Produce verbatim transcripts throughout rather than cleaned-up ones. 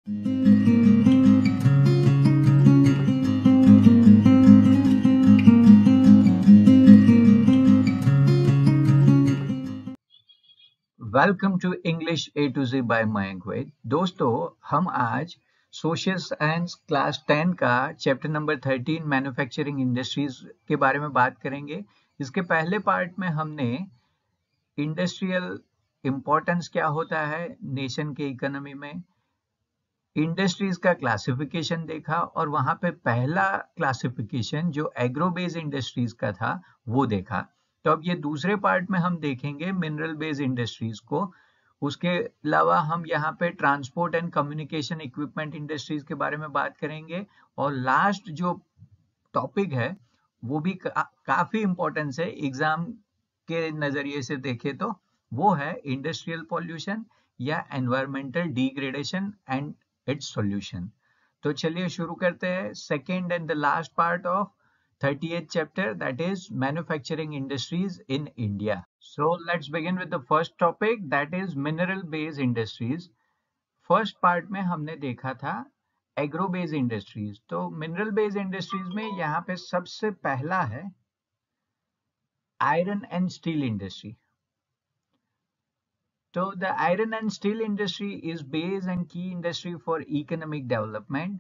Welcome to English A to Z by Mayank Vaid. दोस्तों, हम आज सोशल साइंस क्लास टेन का chapter number thirteen manufacturing industries के बारे में बात करेंगे। इसके पहले पार्ट में हमने इंडस्ट्रियल इम्पोर्टेंस क्या होता है नेशन के इकोनॉमी में, इंडस्ट्रीज का क्लासिफिकेशन देखा और वहां पे पहला क्लासिफिकेशन जो एग्रो बेस्ड इंडस्ट्रीज का था वो देखा। तो अब ये दूसरे पार्ट में हम देखेंगे मिनरल बेस्ड इंडस्ट्रीज को। उसके अलावा हम यहाँ पे transport and communication equipment industries के बारे में बात करेंगे। और लास्ट जो टॉपिक है वो भी का, काफी इंपॉर्टेंस है एग्जाम के नजरिए से देखे तो, वो है इंडस्ट्रियल पॉल्यूशन या environmental degradation and its solution. तो चलिए शुरू करते हैं second and the last part of thirtieth chapter, that is manufacturing industries in India. So let's begin with the first topic, that is mineral based industries. First part में हमने देखा था agro based industries. तो mineral based industries में यहाँ पे सबसे पहला है iron and steel industry. So the iron and steel industry is base and key industry for economic development.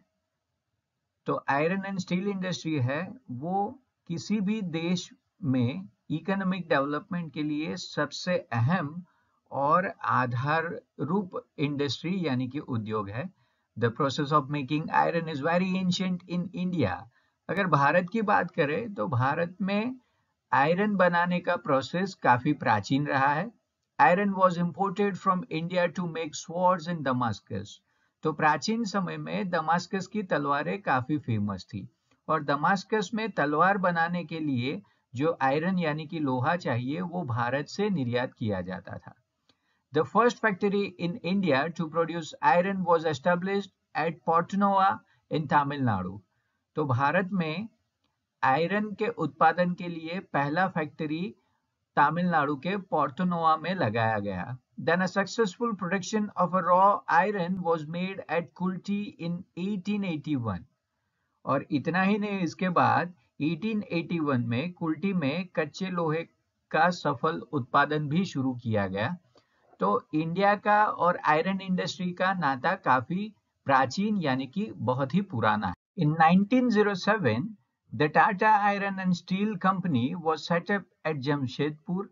तो आयरन एंड स्टील इंडस्ट्री है वो किसी भी देश में इकोनॉमिक डेवलपमेंट के लिए सबसे अहम और आधार रूप इंडस्ट्री यानी कि उद्योग है। The process of making iron is very ancient in India. अगर भारत की बात करें तो भारत में आयरन बनाने का प्रोसेस काफी प्राचीन रहा है। Iron was imported from India to make swords in Damascus. तो प्राचीन समय में दमास्कस की तलवारें काफी फेमस थी और दमास्कस में तलवार बनाने के लिए जो आयरन यानी कि लोहा चाहिए वो भारत से निर्यात किया जाता था। The first factory in India to produce iron was established at Porto Novo in Tamil Nadu. तो भारत में आयरन के उत्पादन के लिए पहला फैक्ट्री तमिलनाडु के पोर्टनोवा में लगाया गया। Then a successful production of a raw iron was made at Kulti in eighteen eighty-one. और इतना ही नहीं, इसके बाद eighteen eighty-one में कुल्टी में कच्चे लोहे का सफल उत्पादन भी शुरू किया गया। तो इंडिया का और आयरन इंडस्ट्री का नाता काफी प्राचीन यानी कि बहुत ही पुराना है। In nineteen oh seven, the Tata Iron and Steel Company was set up at Jamshedpur.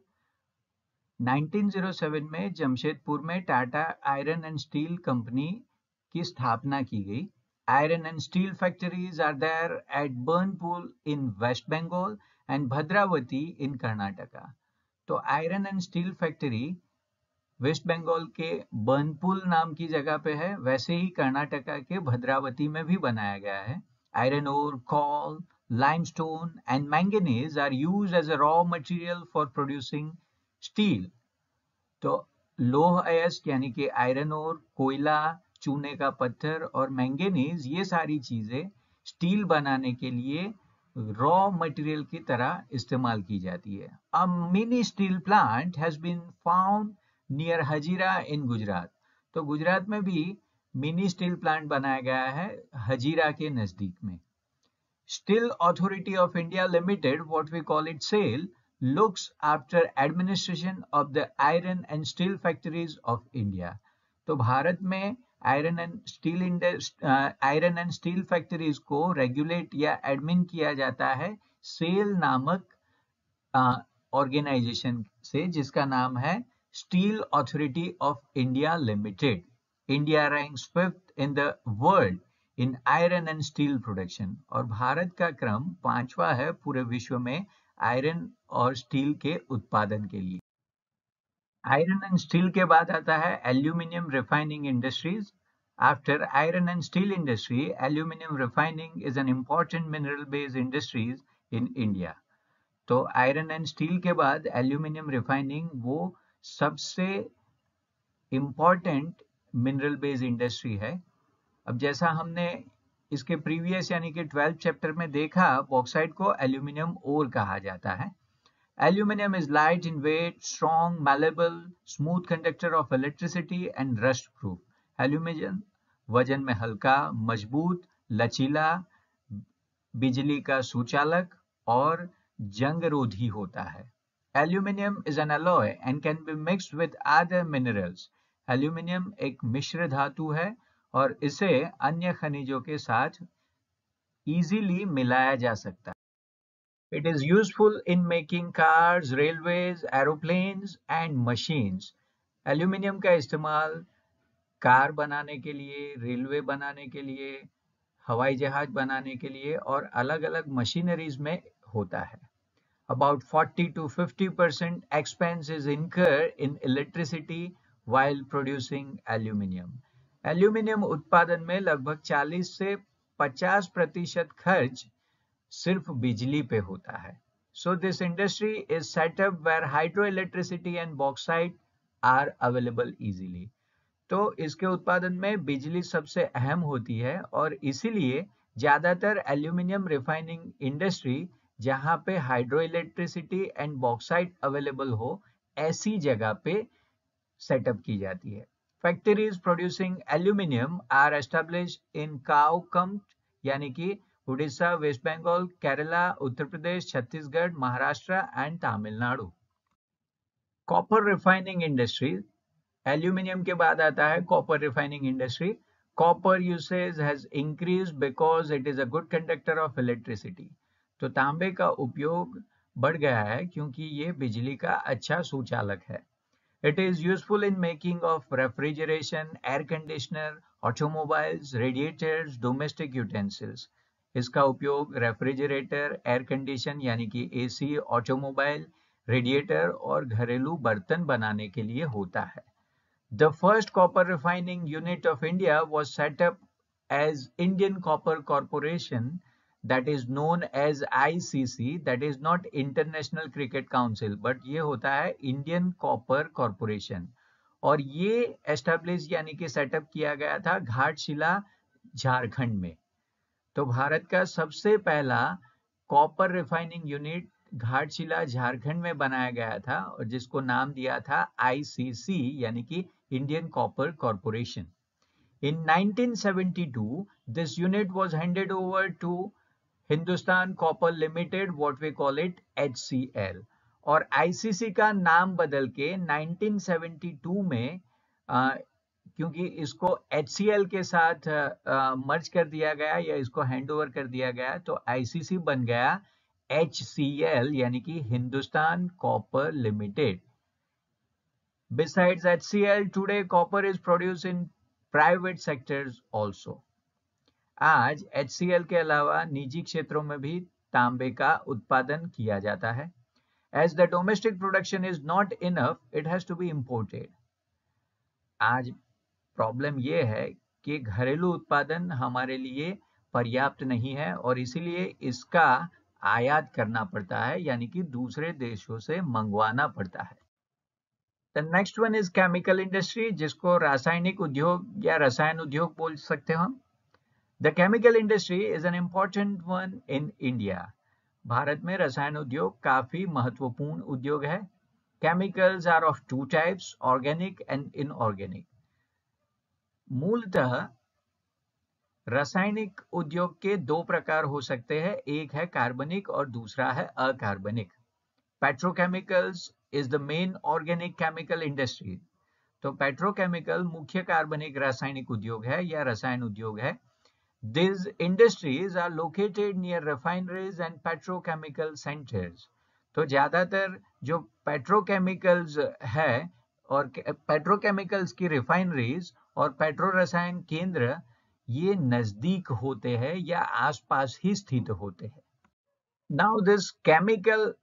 Nineteen O seven में जमशेदपुर में Tata iron and steel company की स्थापना की गई। Iron and steel factories are there at Burnpur in West Bengal and Bhadravati in Karnataka. तो iron and steel factory West Bengal के बर्नपुर नाम की जगह पे है, वैसे ही कर्नाटका के भद्रावती में भी बनाया गया है। Iron ore, coal, limestone and manganese are used as a raw material for producing steel. तो लोह अयस्क यानी कि आयरन ओर, कोयला, चूने का पत्थर और मैंगनीज, ये सारी चीजें स्टील बनाने के लिए रॉ मटेरियल की तरह इस्तेमाल की जाती है। A mini steel plant has been found near Hazira in Gujarat. तो गुजरात में भी मिनी स्टील प्लांट बनाया गया है हजीरा के नजदीक में। Steel authority of India limited, what we call it SAIL, looks after administration of the iron and steel factories of India. तो भारत में iron and steel iron and steel factories को regulate या एडमिन किया जाता है सेल नामक organisation से, जिसका नाम है steel authority of India limited. India ranks fifth in the world in iron and steel production. और भारत का क्रम पांचवा है पूरे विश्व में आयरन और स्टील के उत्पादन के लिए। आयरन एंड स्टील के बाद आता है aluminium refining industries. After iron and steel industry, aluminium refining is an important mineral based industries in India. तो आयरन एंड स्टील के बाद एल्यूमिनियम रिफाइनिंग वो सबसे इम्पॉर्टेंट मिनरल बेस्ड इंडस्ट्री है। अब जैसा हमने इसके प्रीवियस यानी कि ट्वेल्थ चैप्टर में देखा, बॉक्साइट को एल्यूमिनियम ओर कहा जाता है। Aluminium is light in weight, strong, malleable, smooth conductor of electricity and rust proof. Aluminium वजन में हल्का, मजबूत, लचीला, बिजली का सुचालक और जंगरोधी होता है। Aluminium is an alloy and can be mixed with other minerals. Aluminium एक मिश्र धातु है और इसे अन्य खनिजों के साथ इजीली मिलाया जा सकता है। It is useful in making cars, railways, aeroplanes and machines. Aluminium का इस्तेमाल कार बनाने के लिए, रेलवे बनाने के लिए, हवाई जहाज बनाने के लिए और अलग-अलग मशीनरीज में होता है। About forty to fifty percent expense is incurred in electricity while producing aluminum. Aluminium उत्पादन में लगभग चालीस से पचास प्रतिशत खर्च सिर्फ बिजली पे होता है। So this industry is set up where hydroelectricity and bauxite are available easily. तो इसके उत्पादन में बिजली सबसे अहम होती है और इसीलिए ज्यादातर एल्यूमिनियम रिफाइनिंग इंडस्ट्री जहां पे hydro electricity and bauxite available हो ऐसी जगह पे सेटअप की जाती है। Factories producing aluminium are established in काउकम यानी कि Orissa, West Bengal, Kerala, Uttar Pradesh, Chhattisgarh, Maharashtra and Tamil Nadu. Copper refining industry, aluminium के बाद आता है copper refining industry. Copper usage has increased because it is a good conductor of electricity. तो तांबे का उपयोग बढ़ गया है क्योंकि ये बिजली का अच्छा सुचालक है। It is useful in making of refrigeration, air conditioner, automobiles, radiators, domestic utensils. इसका उपयोग रेफ्रिजरेटर, एयर कंडीशन यानी कि एसी, ऑटोमोबाइल, रेडिएटर और घरेलू बर्तन बनाने के लिए होता है। The first copper refining unit of India was set up as Indian Copper Corporation, that is known as I C C, that is not International Cricket Council, but ये होता है Indian Copper Corporation और ये establish यानी कि setup किया गया था घाटशिला, झारखंड में। तो भारत का सबसे पहला copper refining unit Ghatshila, Jharkhand में बनाया गया था और जिसको नाम दिया था आई सी सी यानी कि Indian Copper Corporation. In nineteen seventy-two, this unit was handed over to Hindustan Copper Limited, what we call it H C L. और I C C का नाम बदल के nineteen seventy-two में आ, क्योंकि इसको H C L के साथ मर्ज कर दिया गया या इसको हैंड ओवर कर दिया गया तो I C C बन गया H C L यानी कि Hindustan copper limited. Besides H C L, today copper is produced in private sectors also. आज H C L के अलावा निजी क्षेत्रों में भी तांबे का उत्पादन किया जाता है। As the domestic production is not enough, it has to be imported. आज प्रॉब्लम ये है कि घरेलू उत्पादन हमारे लिए पर्याप्त नहीं है और इसीलिए इसका आयात करना पड़ता है यानी कि दूसरे देशों से मंगवाना पड़ता है। The next one is chemical industry, जिसको रासायनिक उद्योग या रसायन उद्योग बोल सकते हो हम। The chemical industry is an important one in India. Bharat में रसायन उद्योग काफी महत्वपूर्ण उद्योग है। Chemicals are of two types, organic and inorganic. मूलतः रासायनिक उद्योग के दो प्रकार हो सकते हैं, एक है कार्बनिक और दूसरा है अकार्बनिक। Petrochemicals is the main organic chemical industry. तो पेट्रोकेमिकल मुख्य कार्बनिक रासायनिक उद्योग है या रसायन उद्योग है। These industries are located near refineries and petrochemical centers. तो ज्यादातर जो पेट्रोकेमिकल्स है और पेट्रोकेमिकल्स की रिफाइनरीज और पेट्रो रसायन केंद्र ये नजदीक होते हैं या आसपास ही स्थित होते हैं। Now this chemical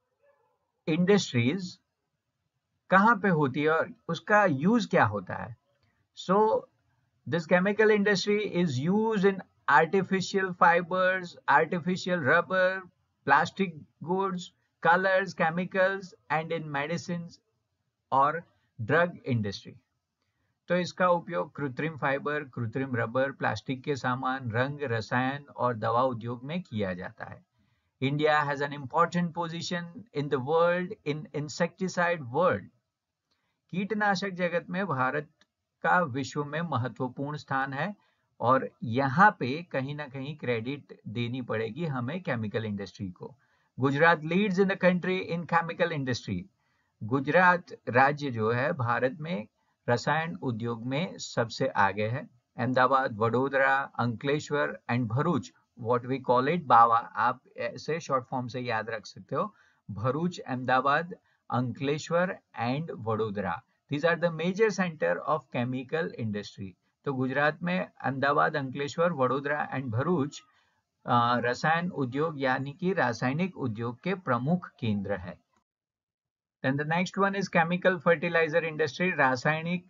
इंडस्ट्रीज कहाँ पे होती है और उसका यूज क्या होता है। So this chemical industry is use in artificial fibres, artificial rubber, plastic goods, colours, chemicals and in medicine और ड्रग इंडस्ट्री। तो इसका उपयोग कृत्रिम फाइबर, कृत्रिम रबर, प्लास्टिक के सामान, रंग, रसायन और दवा उद्योग में किया जाता है। India has an important position in the world in insecticide world. कीटनाशक जगत में भारत का विश्व में महत्वपूर्ण स्थान है और यहाँ पे कहीं ना कहीं क्रेडिट देनी पड़ेगी हमें केमिकल इंडस्ट्री को। Gujarat leads in the country in chemical industry. Gujarat राज्य जो है भारत में रसायन उद्योग में सबसे आगे है। Ahmedabad, Vadodara, Ankleshwar and Bharuch, what we call it बावा, आप ऐसे शॉर्ट फॉर्म से याद रख सकते हो। Bharuch, Ahmedabad, Ankleshwar and Vadodara, these are the major center of chemical industry। तो गुजरात में अहमदाबाद, अंकलेश्वर, वडोदरा एंड भरूच रसायन उद्योग यानी कि रासायनिक उद्योग के प्रमुख केंद्र है। Then the next one is chemical fertilizer industry, रासायनिक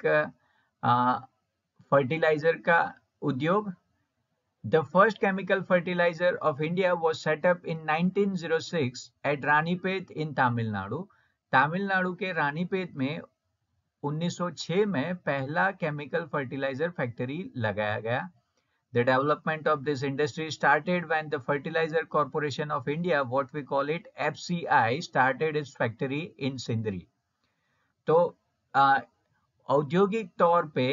फर्टिलाइजर का उद्योग। The first chemical fertilizer of India was set up in nineteen oh six at Ranipet in Tamil Nadu। Tamil Nadu के रानीपेत में उन्नीस सौ छह में पहला केमिकल फर्टिलाइजर फैक्ट्री लगाया गया। The development of this industry started when the Fertilizer Corporation of India, what we call it F C I, started its factory in Sindri। तो औद्योगिक तौर पे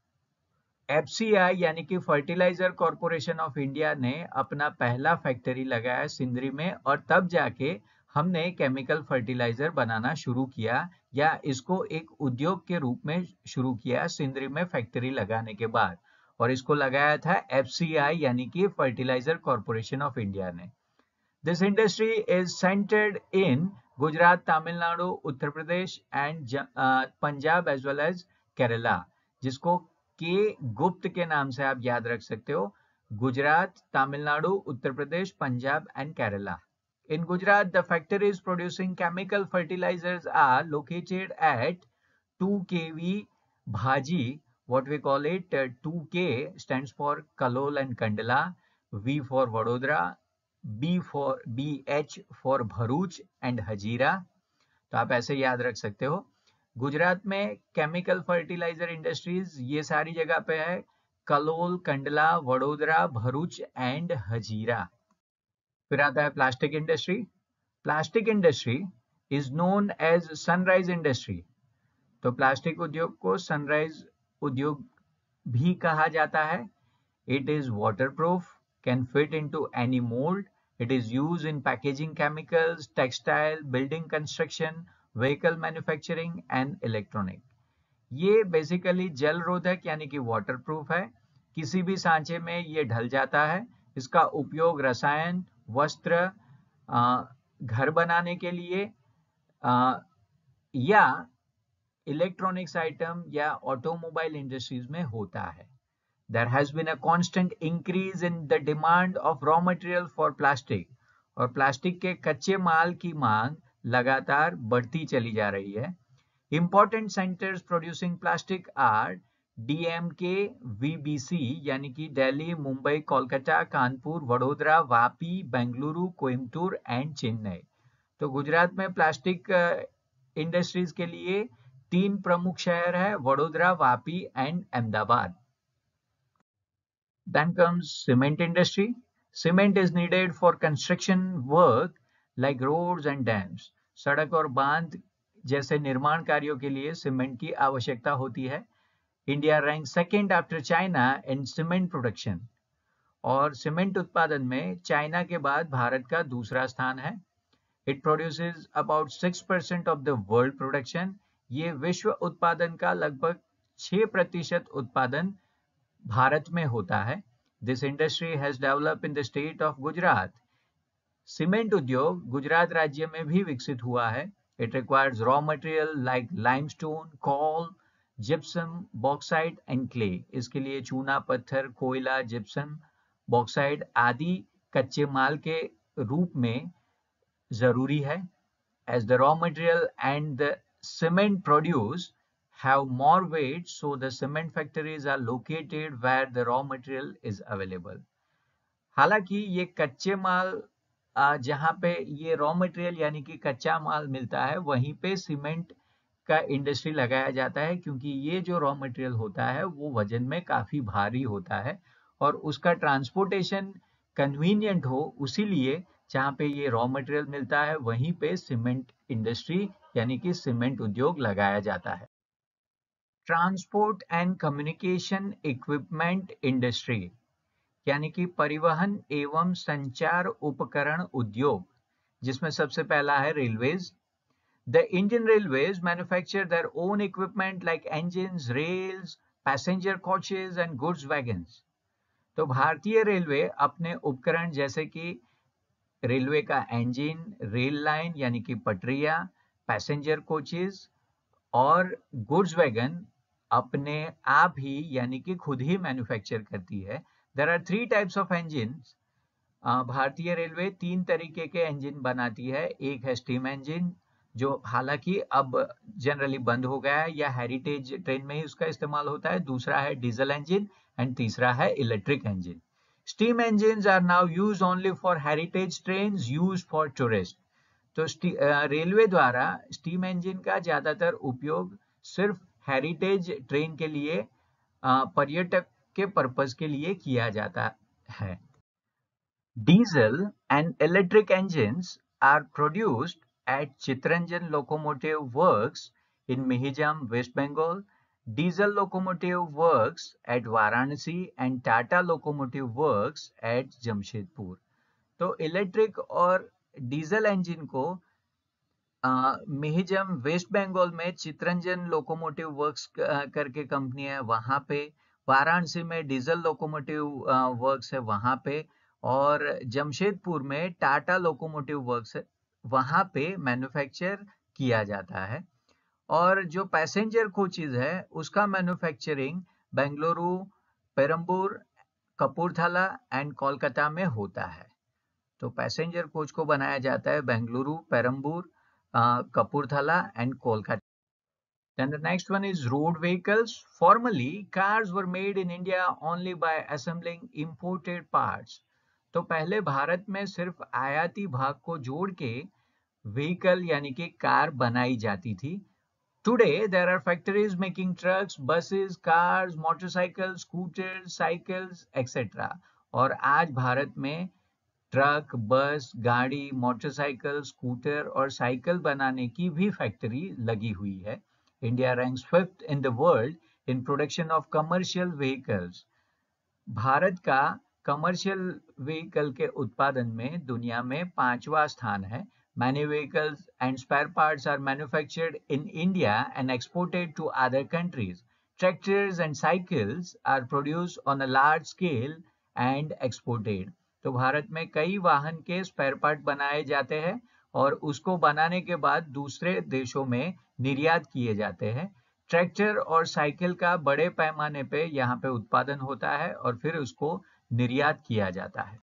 F C I यानी कि फर्टिलाइजर कॉरपोरेशन ऑफ इंडिया ने अपना पहला factory लगाया सिंदरी में, और तब जाके हमने केमिकल फर्टिलाइजर बनाना शुरू किया या इसको एक उद्योग के रूप में शुरू किया सिंदरी में फैक्ट्री लगाने के बाद, और इसको लगाया था F C I यानी कि फर्टिलाइजर कॉरपोरेशन ऑफ इंडिया ने। This industry is centred in Gujarat, Tamil Nadu, Uttar Pradesh and Punjab as well as Kerala, जिसको के गुप्त के नाम से आप याद रख सकते हो। Gujarat, Tamil Nadu, Uttar Pradesh, Punjab and Kerala. In Gujarat, the factories producing chemical fertilizers are located at two K V Bhaji, what we call it uh, two K stands for Kalol and Kandla, V for Vadodara, B for B H for Bharuch and Hajira। तो आप ऐसे याद रख सकते हो। गुजरात में chemical fertiliser industries ये सारी जगह पे है, कलोल, कंडला, वडोदरा, भरूच एंड हजीरा। फिर आता है plastic industry. Plastic industry is known as sunrise industry. तो प्लास्टिक उद्योग को सनराइज उद्योग भी कहा जाता है। It is waterproof, can fit into any mould, it is used in packaging chemicals, textile, building construction, vehicle manufacturing and electronic. ये basically जल रोधक यानी कि वाटरप्रूफ है, किसी भी सांचे में ये ढल जाता है। इसका उपयोग रसायन, वस्त्र, घर बनाने के लिए आ, या इलेक्ट्रॉनिक्स आइटम या ऑटोमोबाइल इंडस्ट्रीज में होता है। There has been a constant increase in the demand of raw material for plastic, और प्लास्टिक के कच्चे माल की मांग लगातार बढ़ती चली जा रही है। Important centers producing plastic are D M K, V B C यानी कि दिल्ली, मुंबई, कोलकाता, कानपुर, वडोदरा, वापी, बेंगलुरु, कोयम्बटूर एंड चेन्नई। तो गुजरात में प्लास्टिक इंडस्ट्रीज के लिए तीन प्रमुख शहर है, Vadodara, Vapi and Ahmedabad. Then comes cement industry. Cement is needed for construction work like roads and dams। सड़क और बांध जैसे निर्माण कार्यों के लिए सीमेंट की आवश्यकता होती है। India rank second after China in cement production, और सीमेंट उत्पादन में चाइना के बाद भारत का दूसरा स्थान है। It produces about six percent of the world production. ये विश्व उत्पादन का लगभग छह प्रतिशत उत्पादन भारत में होता है। This industry has developed in the state of Gujarat. Cement उद्योग गुजरात राज्य में भी विकसित हुआ है। It requires raw material like limestone, coal, gypsum, bauxite and clay. इसके लिए चूना पत्थर, कोयला, जिप्सम, बॉक्साइट आदि कच्चे माल के रूप में जरूरी है। As the raw material and the cement produce have more weight, so the cement factories are located where the raw material is available। हालांकि ये कच्चे माल जहां पे ये रॉ मटेरियल यानी कि कच्चा माल मिलता है वहीं पे सीमेंट का इंडस्ट्री लगाया जाता है, क्योंकि ये जो रॉ मटेरियल होता है वो वजन में काफी भारी होता है और उसका ट्रांसपोर्टेशन कन्वीनियंट हो, उसीलिए जहां पे ये रॉ मटेरियल मिलता है वहीं पे सीमेंट इंडस्ट्री यानी कि सीमेंट उद्योग लगाया जाता है। Transport and communication equipment industry, यानी कि परिवहन एवं संचार उपकरण उद्योग, जिसमें सबसे पहला है railways. The Indian Railways manufacture their own equipment like engines, rails, passenger coaches and goods wagons. तो भारतीय रेलवे अपने उपकरण जैसे कि रेलवे का इंजन, रेल लाइन यानी कि पटरियां, पैसेंजर कोचेज और गुड्स वैगन अपने आप ही यानी कि खुद ही मैन्युफैक्चर करती है। There are three types of engines. भारतीय रेलवे तीन तरीके के इंजन बनाती है। एक है स्टीम इंजन, जो हालांकि अब जनरली बंद हो गया है या हेरिटेज ट्रेन में ही उसका इस्तेमाल होता है। दूसरा है डीजल इंजन एंड तीसरा है electric engine. Steam engines are now used only for heritage trains used for tourist. तो रेलवे द्वारा स्टीम इंजन का ज्यादातर उपयोग सिर्फ हेरिटेज ट्रेन के लिए, पर्यटक के पर्पस के लिए किया जाता है। Diesel and electric engines are produced at Chittaranjan Locomotive Works in Mihijam, West Bengal, Diesel Locomotive Works at Varanasi and Tata Locomotive Works at Jamshedpur. तो इलेक्ट्रिक और डीजल इंजन को मिहिजम वेस्ट बंगाल में चित्तरंजन लोकोमोटिव वर्क्स करके कंपनी है, वहां पे वाराणसी में diesel locomotive works है वहां पे, और जमशेदपुर में टाटा लोकोमोटिव वर्क्स है वहां पे मैन्युफैक्चर किया जाता है। और जो पैसेंजर कोचेज है उसका मैन्युफैक्चरिंग बेंगलुरु, पेरम्बूर, कपूरथला एंड कोलकाता में होता है। तो पैसेंजर कोच को बनाया जाता है Bengaluru, Perambur, Kapurthala and Kolkata. Then the next one is road vehicles. Formerly, cars were made in India only by assembling imported parts. तो पहले भारत में सिर्फ आयाती भाग को जोड़ के व्हीकल यानी कि कार बनाई जाती थी। Today, there are factories making trucks, buses, cars, motorcycles, scooters, cycles, et cetera. और आज भारत में ट्रक, बस, गाड़ी, मोटरसाइकिल, स्कूटर और साइकिल बनाने की भी फैक्ट्री लगी हुई है। India ranks fifth in the world in production of commercial vehicles. Bharat का कमर्शियल व्हीकल के उत्पादन में दुनिया में पांचवा स्थान है। Many vehicles and spare parts are manufactured in India and exported to other countries. Tractors and cycles are produced on a large scale and exported. तो भारत में कई वाहन के स्पेयर पार्ट बनाए जाते हैं और उसको बनाने के बाद दूसरे देशों में निर्यात किए जाते हैं। ट्रैक्टर और साइकिल का बड़े पैमाने पे यहाँ पे उत्पादन होता है और फिर उसको निर्यात किया जाता है।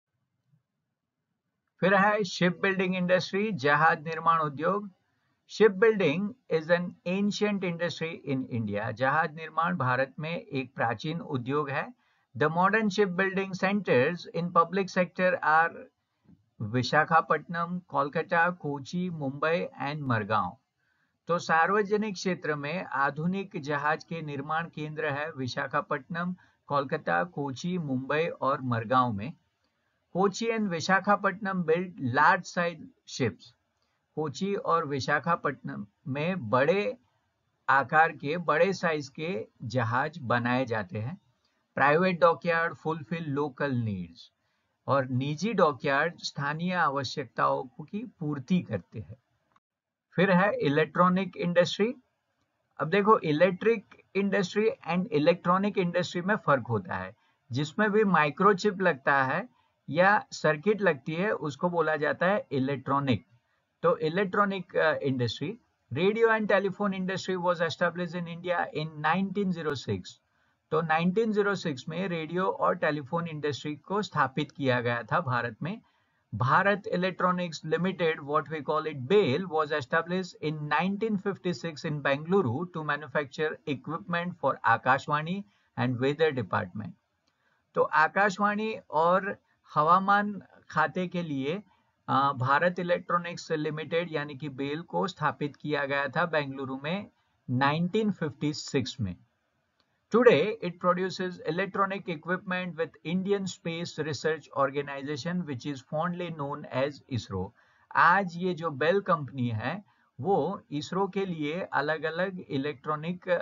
फिर है शिप बिल्डिंग इंडस्ट्री, जहाज निर्माण उद्योग। Ship building is an ancient industry in India. जहाज निर्माण भारत में एक प्राचीन उद्योग है। The modern shipbuilding centers in public sector are Visakhapatnam, Kolkata, Kochi, Mumbai and Margao. तो सार्वजनिक क्षेत्र में आधुनिक जहाज के निर्माण केंद्र है विशाखापट्टनम, कोलकाता, कोची, मुंबई और मरगांव में। Kochi and Visakhapatnam build large size ships. Kochi और विशाखापट्टनम में बड़े आकार के, बड़े साइज के जहाज बनाए जाते हैं। Private dockyard fulfil local needs, और निजी डॉकयार्ड स्थानीय आवश्यकताओं की पूर्ति करते हैं। फिर है इलेक्ट्रॉनिक इंडस्ट्री। अब देखो, electric industry and electronic industry में फर्क होता है। जिसमें भी माइक्रोचिप लगता है या सर्किट लगती है उसको बोला जाता है इलेक्ट्रॉनिक। तो electronic industry, radio and telephone industry was established in India in nineteen O six. तो नाइनटीन ओ सिक्स में रेडियो और टेलीफोन इंडस्ट्री को स्थापित किया गया था भारत में। Bharat electronics limited, what we call it BEL, was established in nineteen fifty six in Bengaluru to manufacture equipment for Akashvani and weather department. तो आकाशवाणी और हवामान खाते के लिए भारत इलेक्ट्रॉनिक्स लिमिटेड यानी कि बेल को स्थापित किया गया था बेंगलुरु में नाइनटीन फिफ्टी सिक्स में। Today, it produces electronic equipment with Indian Space Research Organization, which is fondly known as ISRO. आज ये जो बेल कंपनी है वो इसरो के लिए अलग अलग इलेक्ट्रॉनिक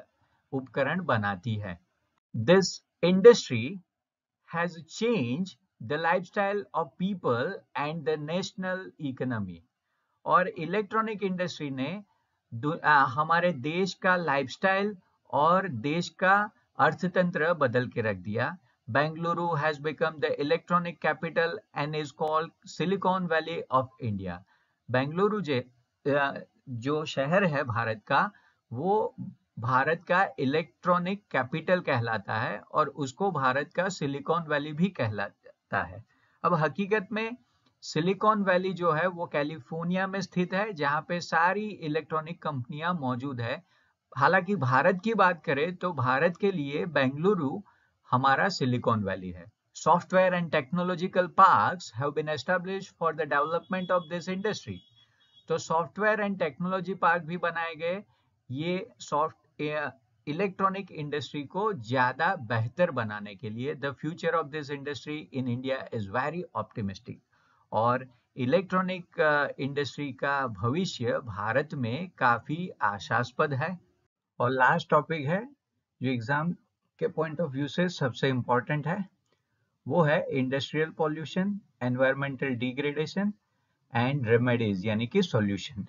उपकरण बनाती है। This industry has changed the lifestyle of people and the national economy. और इलेक्ट्रॉनिक इंडस्ट्री ने आ, हमारे देश का लाइफस्टाइल और देश का अर्थतंत्र बदल के रख दिया। Bengaluru has become the electronic capital and is called Silicon Valley of India. Bengaluru जो शहर है भारत का, वो भारत का इलेक्ट्रॉनिक कैपिटल कहलाता है और उसको भारत का सिलिकॉन वैली भी कहलाता है। अब हकीकत में सिलिकॉन वैली जो है वो कैलिफोर्निया में स्थित है, जहां पे सारी इलेक्ट्रॉनिक कंपनियां मौजूद है। हालांकि भारत की बात करें तो भारत के लिए बेंगलुरु हमारा सिलिकॉन वैली है। Software and technological parks have been established for the development of this industry. तो सॉफ्टवेयर एंड टेक्नोलॉजी पार्क भी बनाए गए। ये सॉफ्ट इलेक्ट्रॉनिक इंडस्ट्री को ज्यादा बेहतर बनाने के लिए। The future of this industry in India is very optimistic. और इलेक्ट्रॉनिक इंडस्ट्री का भविष्य भारत में काफी आशास्पद है। और लास्ट टॉपिक है जो एग्जाम के पॉइंट ऑफ व्यू से सबसे इंपॉर्टेंट है, वो है industrial pollution, environmental degradation and remedies, यानी कि सॉल्यूशन।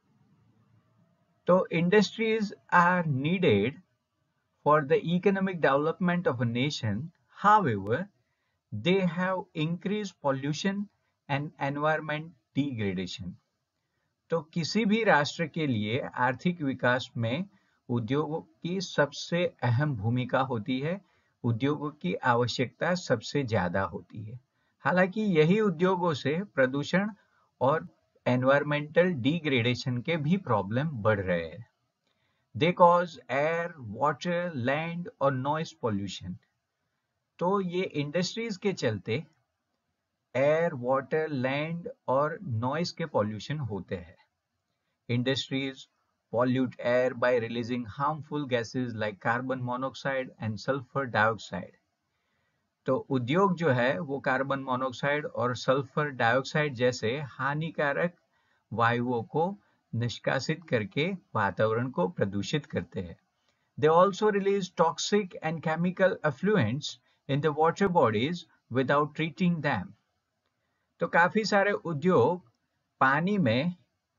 तो industries are needed for the economic development of a nation. However, they have increased pollution and environment degradation. तो किसी भी राष्ट्र के लिए आर्थिक विकास में उद्योगों की सबसे अहम भूमिका होती है, उद्योगों की आवश्यकता सबसे ज्यादा होती है। हालांकि यही उद्योगों से प्रदूषण और एनवायरमेंटल डिग्रेडेशन के भी प्रॉब्लम बढ़ रहे हैं। They cause air, water, land और noise pollution. तो ये इंडस्ट्रीज के चलते एयर, वाटर, लैंड और नॉइस के पॉल्यूशन होते हैं। Industries pollute air by releasing harmful gases like carbon monoxide and sulfur dioxide. तो उद्योग जो है वो कार्बन मोनोक्साइड और सल्फर डाइऑक्साइड जैसे हानिकारक वायुओं को निष्कासित करके वातावरण को प्रदूषित करते हैं। They also release toxic and chemical effluents in the water bodies without treating them. तो काफी सारे उद्योग पानी में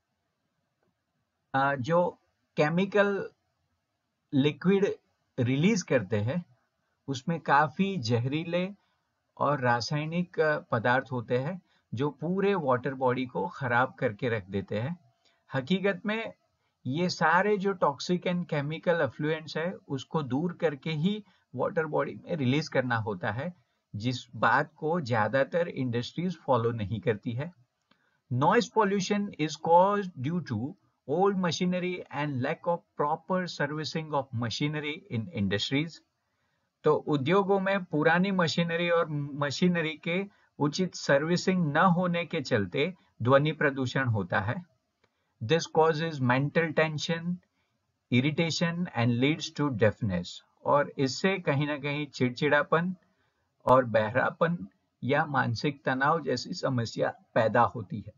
जो केमिकल लिक्विड रिलीज करते हैं, उसमें काफी जहरीले और रासायनिक पदार्थ होते हैं जो पूरे वाटर बॉडी को खराब करके रख देते हैं। हकीकत में ये सारे जो टॉक्सिक एंड केमिकल एफ्लुएंट्स है उसको दूर करके ही वाटर बॉडी में रिलीज करना होता है, जिस बात को ज्यादातर इंडस्ट्रीज फॉलो नहीं करती है। Noise pollution is caused due to old machinery and lack of proper servicing of machinery in industries. तो उद्योगों में पुरानी मशीनरी और मशीनरी के उचित सर्विसिंग न होने के चलते ध्वनि प्रदूषण होता है। This causes mental tension, irritation and leads to deafness. और इससे कहीं ना कहीं चिड़चिड़ापन और बहरापन या मानसिक तनाव जैसी समस्या पैदा होती है।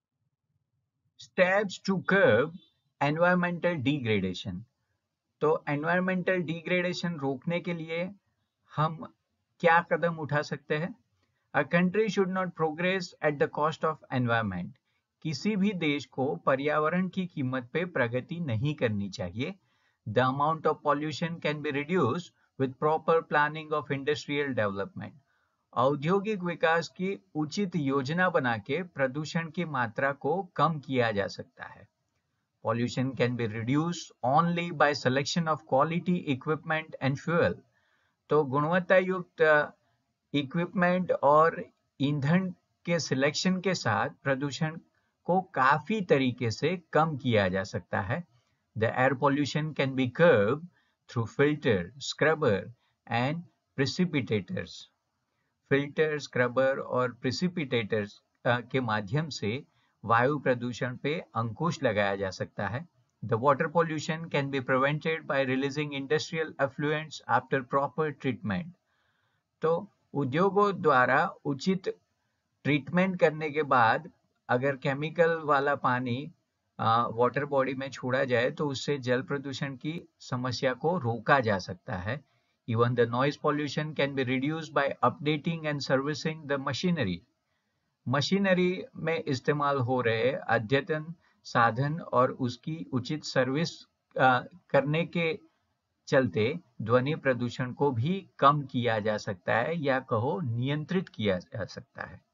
Steps to curb environmental degradation. तो environmental degradation रोकने के लिए हम क्या कदम उठा सकते हैं? A country should not progress at the cost of environment. किसी भी देश को पर्यावरण की कीमत पे प्रगति नहीं करनी चाहिए। The amount of pollution can be reduced with proper planning of industrial development. औद्योगिक विकास की उचित योजना बना के प्रदूषण की मात्रा को कम किया जा सकता है। Pollution can be reduced only by selection of quality equipment and fuel. तो गुणवत्ता युक्त इक्विपमेंट और ईंधन के सिलेक्शन के साथ प्रदूषण को काफी तरीके से कम किया जा सकता है। The air pollution can be curbed through filter, scrubber and precipitators. Filter, scrubber और प्रिसिपिटेटर्स के माध्यम से वायु प्रदूषण पे अंकुश लगाया जा सकता है। The water pollution can be prevented by releasing industrial effluents after proper treatment. तो उद्योगों द्वारा उचित ट्रीटमेंट करने के बाद अगर केमिकल वाला पानी वाटर बॉडी में छोड़ा जाए तो उससे जल प्रदूषण की समस्या को रोका जा सकता है। Even the noise pollution can be reduced by updating and servicing the machinery. Machinery में इस्तेमाल हो रहे अद्यतन साधन और उसकी उचित सर्विस करने के चलते ध्वनि प्रदूषण को भी कम किया जा सकता है या कहो नियंत्रित किया जा सकता है।